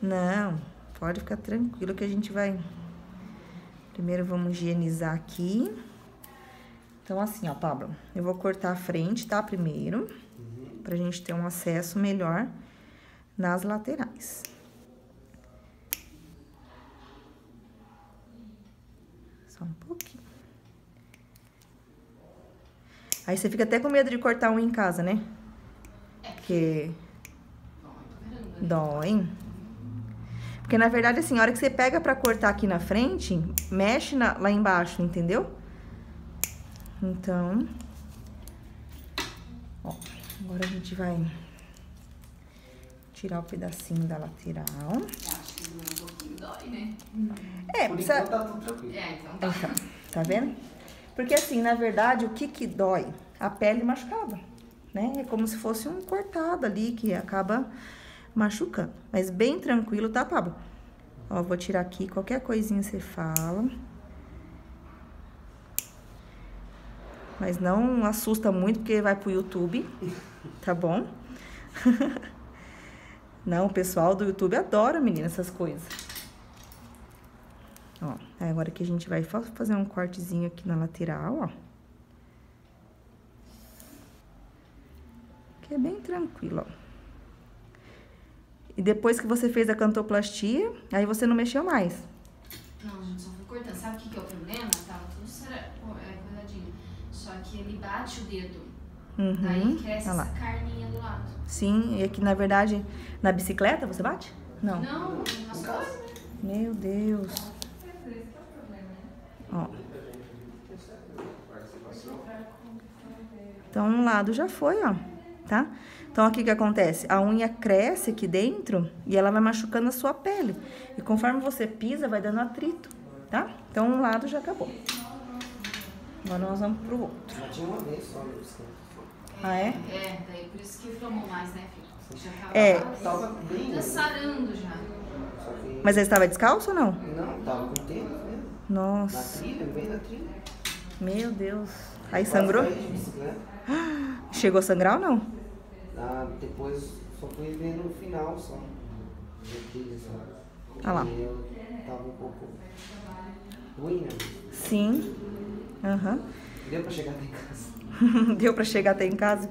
Não, pode ficar tranquilo que a gente vai... Primeiro vamos higienizar aqui. Então, assim, ó, Pablo, eu vou cortar a frente, tá? Primeiro, pra gente ter um acesso melhor nas laterais. Só um pouquinho. Aí você fica até com medo de cortar um em casa, né? Porque dói. Porque, na verdade, assim, a hora que você pega pra cortar aqui na frente, mexe lá embaixo, entendeu? Então, ó, agora a gente vai tirar o pedacinho da lateral. Eu acho que um pouquinho dói, né? Por enquanto tá tudo tranquilo. Então tá. Então, tá vendo? Porque assim, na verdade, o que dói? A pele machucada, né? É como se fosse um cortado ali que acaba machucando. Mas bem tranquilo, tá, Pablo? Ó, vou tirar aqui, qualquer coisinha você fala. Mas não assusta muito, porque vai pro YouTube, tá bom? Não, o pessoal do YouTube adora, menina, essas coisas. Ó, agora que a gente vai fazer um cortezinho aqui na lateral, ó. Que é bem tranquilo, ó. E depois que você fez a cantoplastia, aí você não mexeu mais. Não, gente, só fui cortando. Sabe o que é o problema? Tava tudo cuidadinho. Só que ele bate o dedo. Daí cresce essa carninha do lado. Sim, e aqui, na verdade, na bicicleta você bate? Não. Não, nas coisas. Meu Deus. Ó. Então, um lado já foi, ó, tá? Então, aqui o que acontece? A unha cresce aqui dentro e ela vai machucando a sua pele. E conforme você pisa, vai dando atrito, tá? Então, um lado já acabou. Agora nós vamos pro outro. Já tinha uma vez só, né? Ah, é? É, daí por isso que inflamou mais, né, filho? Já Tava bem. Tá sarando já. Mas ele estava descalço ou não? Não, tava com tênis mesmo. Nossa. Na trilha, no meio da trilha. Meu Deus. Aí sangrou? De bicicleta. Chegou a sangrar ou não? Depois só fui ver no final só. Da trilha, sabe? Ah lá. E eu tava um pouco ruim, né? Sim. Aham. Deu pra chegar até em casa. Deu pra chegar até em casa?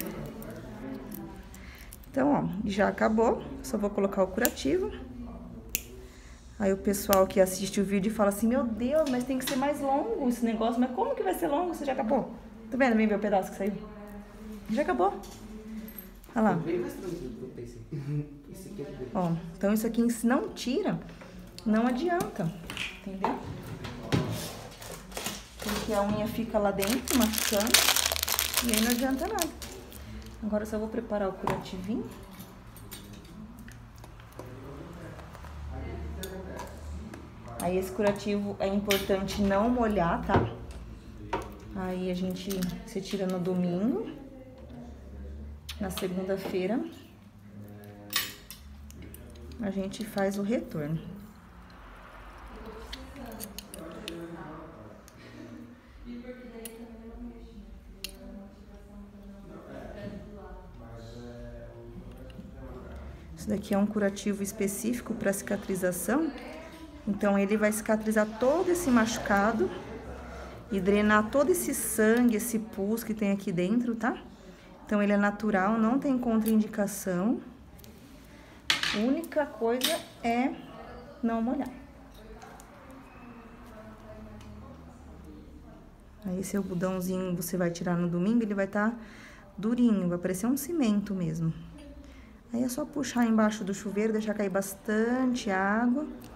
Então, ó, já acabou. Só vou colocar o curativo. Aí o pessoal que assiste o vídeo fala assim, meu Deus, mas tem que ser mais longo esse negócio. Mas como que vai ser longo se já acabou? Tá vendo? Vem ver o pedaço que saiu. Já acabou. Olha lá. Bem mais tranquilo do que eu pensei. Esse aqui é bem. Ó, então isso aqui, se não tira, não adianta. Entendeu? Porque a unha fica lá dentro, machucando. E aí não adianta nada. Agora eu só vou preparar o curativinho. Aí esse curativo é importante não molhar, tá? Aí você tira no domingo. Na segunda-feira, a gente faz o retorno. Isso daqui é um curativo específico para cicatrização. Então, ele vai cicatrizar todo esse machucado e drenar todo esse sangue, esse pus que tem aqui dentro, tá? Então, ele é natural, não tem contraindicação. A única coisa é não molhar. Aí, esse algodãozinho você vai tirar no domingo, ele vai estar durinho, vai parecer um cimento mesmo. Aí, é só puxar embaixo do chuveiro, deixar cair bastante água.